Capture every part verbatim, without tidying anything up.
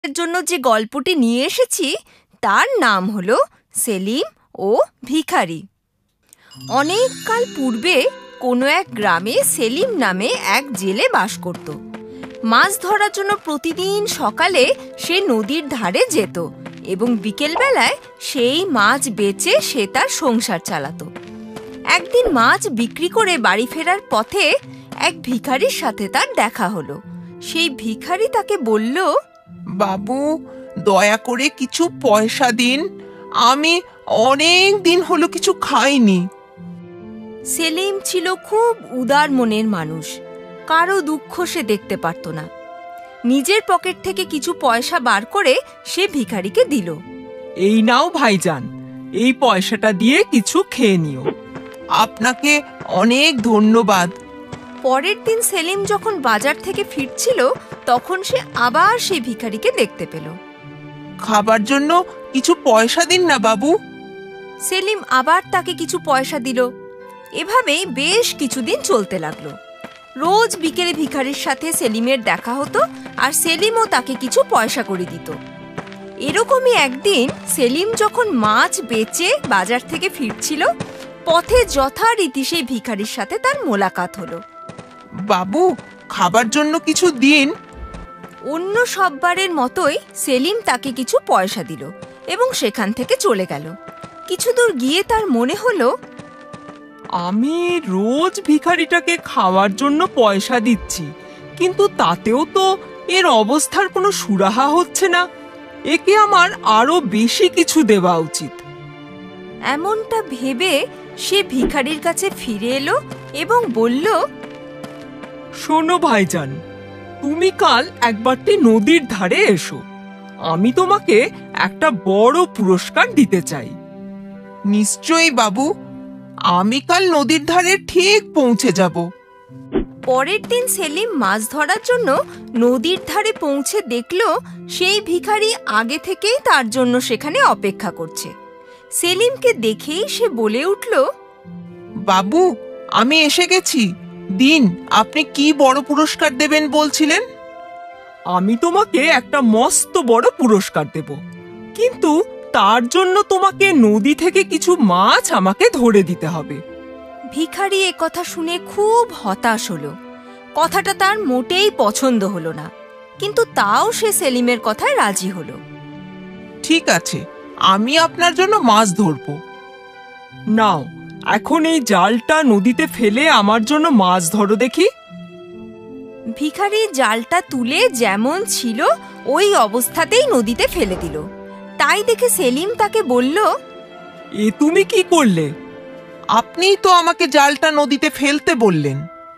জন্য যে গল্পটি নিয়ে এসেছি তার নাম হলো সেলিম ও ভিখারি। অনেক কাল পূর্বে কোনো এক গ্রামে সেলিম নামে এক জেলে বাস করত। মাছ ধরার জন্য প্রতিদিন সকালে সে নদীর ধারে যেত এবং বিকেলবেলায় সেই মাছ বেচে সে তার সংসার চালাতো। একদিন মাছ বিক্রি করে বাড়ি ফেরার পথে এক ভিখারির সাথে তার দেখা হলো। সেই ভিখারি তাকে বলল, বাবু, দয়া করে কিছু পয়সা দিন, আমি অনেক দিন হলো কিছু খাইনি। সেলিম ছিল খুব উদার মনের মানুষ, কারো দুঃখ সে দেখতে পারত না। নিজের পকেট থেকে কিছু পয়সা বার করে সে ভিখারিকে দিল। এই নাও ভাইজান, এই পয়সাটা দিয়ে কিছু খেয়ে নিও। আপনাকে অনেক ধন্যবাদ। পরের দিন সেলিম যখন বাজার থেকে ফিরছিল তখন সে আবার সেই ভিখারিকে দেখতে পেল। খাবার জন্য কিছু পয়সা দিন না বাবু। সেলিম আবার তাকে কিছু পয়সা দিল। এভাবেই বেশ কিছুদিন চলতে লাগলো। রোজ বিকেলে ভিখারির সাথে সেলিমের দেখা হতো আর সেলিমও তাকে কিছু পয়সা করে দিত। এরকমই একদিন সেলিম যখন মাছ বেচে বাজার থেকে ফিরছিল, পথে যথারীতি সেই ভিখারির সাথে তার মোলাকাত হলো। বাবু, খাবার জন্য কিছু দিন। অন্য সববারের মতোই সেলিম তাকে কিছু পয়সা দিল এবং সেখান থেকে চলে গেল। কিছু দূর গিয়ে তার মনে হলো, আমি রোজ ভিখারিটাকে খাওয়ার জন্য পয়সা দিচ্ছি, কিন্তু তাতেও তো এর অবস্থার কোনো সুরাহা হচ্ছে না। একে আমার আরো বেশি কিছু দেওয়া উচিত। এমনটা ভেবে সে ভিখারির কাছে ফিরে এলো এবং বলল, শোনো ভাইজান, তুমি কাল একবারটি নদীর ধারে এসো, আমি তোমাকে একটা বড় পুরস্কার দিতে চাই। নিশ্চয়ই বাবু, আমি কাল নদীর ধারে ঠিক পৌঁছে যাব। পরের দিন সেলিম মাছ ধরার জন্য নদীর ধারে পৌঁছে দেখল সেই ভিখারি আগে থেকেই তার জন্য সেখানে অপেক্ষা করছে। সেলিমকে দেখেই সে বলে উঠল, বাবু, আমি এসে গেছি। দিন, আপনি কি বড় পুরস্কার দেবেন বলছিলেন? আমি তোমাকে একটা মস্ত বড় পুরস্কার দেব, কিন্তু তার জন্য তোমাকে নদী থেকে কিছু মাছ আমাকে ধরে দিতে হবে। ভিখারি এ কথা শুনে খুব হতাশ হলো। কথাটা তার মোটেই পছন্দ হলো না, কিন্তু তাও সে সেলিমের কথায় রাজি হলো। ঠিক আছে, আমি আপনার জন্য মাছ ধরব। নাও, এখন এই জালটা নদীতে ফেলে আমার জন্য মাছ ধরো দেখি। ভিখারি জালটা তুলে যেমন ছিল ওই অবস্থাতেই নদীতে ফেলে দিল। তাই দেখে সেলিম তাকে বলল, এ তুমি কি করলে? আপনিই তো আমাকে জালটা নদীতে ফেলতে বললেন।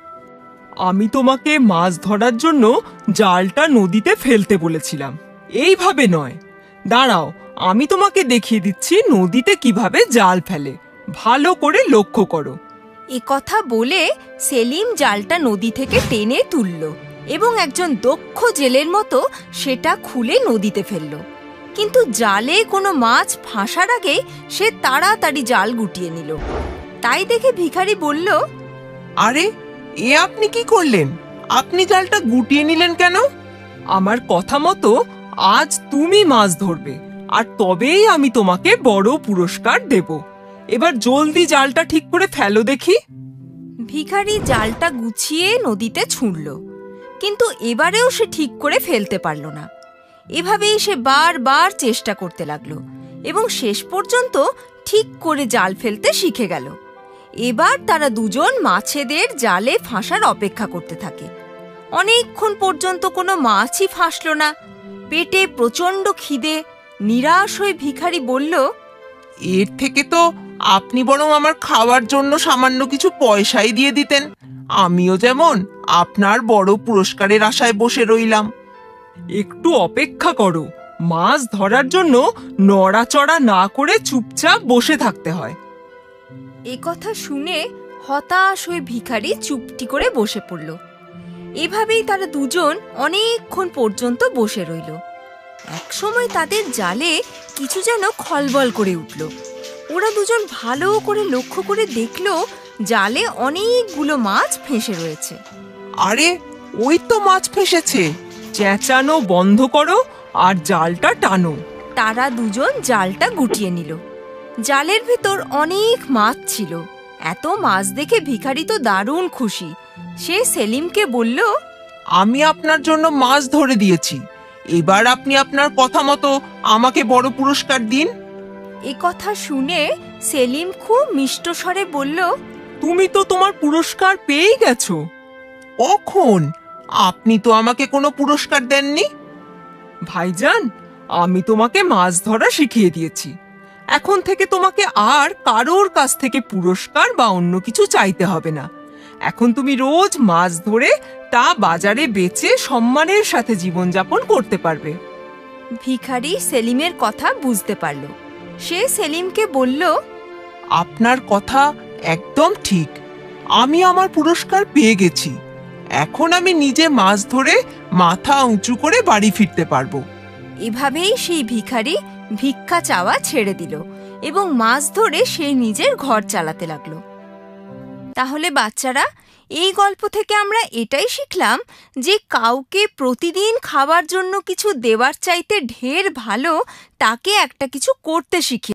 আমি তোমাকে মাছ ধরার জন্য জালটা নদীতে ফেলতে বলেছিলাম, এইভাবে নয়। দাঁড়াও, আমি তোমাকে দেখিয়ে দিচ্ছি নদীতে কিভাবে জাল ফেলে। ভালো করে লক্ষ্য করো। এ কথা বলে সেলিম জালটা নদী থেকে টেনে তুলল এবং একজন দক্ষ জেলের মতো সেটা খুলে নদীতে ফেলল। কিন্তু জালে কোনো মাছ ফাঁসার আগে সে তাড়াতাড়ি জাল গুটিয়ে নিল। তাই দেখে ভিখারি বলল, আরে, এ আপনি কি করলেন? আপনি জালটা গুটিয়ে নিলেন কেন? আমার কথা মতো আজ তুমি মাছ ধরবে, আর তবেই আমি তোমাকে বড় পুরস্কার দেব। এবার জলদি জালটা ঠিক করে ফেলো দেখি। ভিখারি জালটা গুছিয়ে নদীতে ছুঁড়ল, কিন্তু এবারেও সে ঠিক করে ফেলতে পারল না। এভাবেই সে বারবার চেষ্টা করতে লাগলো এবং শেষ পর্যন্ত ঠিক করে জাল ফেলতে শিখে গেল। এবার তারা দুজন মাছেদের জালে ফাঁসার অপেক্ষা করতে থাকে। অনেকক্ষণ পর্যন্ত কোনো মাছই ফাঁসল না। পেটে প্রচণ্ড খিদে, নিরাশ হয়ে ভিখারি বলল, এর থেকে তো আপনি বরং আমার খাওয়ার জন্য সামান্য কিছু পয়সাই দিয়ে দিতেন, আমিও যেমন আপনার বড় পুরস্কারের আশায় বসে রইলাম। একটু অপেক্ষা করো, মাছ ধরার জন্য নড়াচড়া না করে চুপচাপ বসে থাকতে হয়। এ কথা শুনে হতাশ হয়ে ভিখারি চুপটি করে বসে পড়ল। এভাবেই তারা দুজন অনেকক্ষণ পর্যন্ত বসে রইল। একসময় তাদের জালে কিছু যেন খলবল করে উঠল। ওরা দুজন ভালো করে লক্ষ্য করে দেখল জালে অনেকগুলো মাছ ফেঁসে রয়েছে। আরে, ওই তো মাছ ফেঁসেছে। চেঁচানো বন্ধ করো, আর জালটা টানো। তারা দুজন জালটা গুটিয়ে নিল। জালের ভেতর অনেক মাছ ছিল। এত মাছ দেখে ভিখারি তো দারুণ খুশি। সে সেলিমকে বলল, আমি আপনার জন্য মাছ ধরে দিয়েছি, এবার আপনি আপনার কথা মতো আমাকে বড় পুরস্কার দিন। এ কথা শুনে সেলিম খুব মিষ্ট স্বরে বলল, তুমি তো তোমার পুরস্কার পেয়েই গেছো। কখন? আপনি তো আমাকে কোনো পুরস্কার দেননি। ভাইজান, আমি তোমাকে মাছ ধরা শিখিয়ে দিয়েছি। এখন থেকে তোমাকে আর কারোর কাছ থেকে পুরস্কার বা অন্য কিছু চাইতে হবে না। এখন তুমি রোজ মাছ ধরে তা বাজারে বেচে সম্মানের সাথে জীবনযাপন করতে পারবে। ভিখারি সেলিমের কথা বুঝতে পারল। সে সেলিমকে বলল, আপনার কথা একদম ঠিক, আমি আমার পুরস্কার পেয়ে গেছি। এখন আমি নিজে মাছ ধরে মাথা উঁচু করে বাড়ি ফিরতে পারবো। এভাবেই সেই ভিখারি ভিক্ষা চাওয়া ছেড়ে দিল এবং মাছ ধরে সে নিজের ঘর চালাতে লাগলো। তাহলে বাচ্চারা, এই গল্প থেকে আমরা এটাই শিখলাম যে কাউকে প্রতিদিন খাবার জন্য কিছু দেওয়ার চাইতে ঢের ভালো তাকে একটা কিছু করতে শিখি।